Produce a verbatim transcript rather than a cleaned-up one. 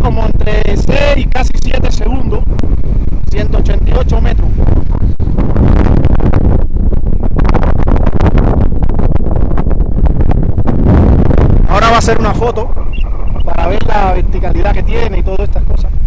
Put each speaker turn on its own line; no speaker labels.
como entre seis y casi siete segundos, ciento ochenta y ocho metros. Ahora va a hacer una foto para ver la verticalidad que tiene y todas estas cosas.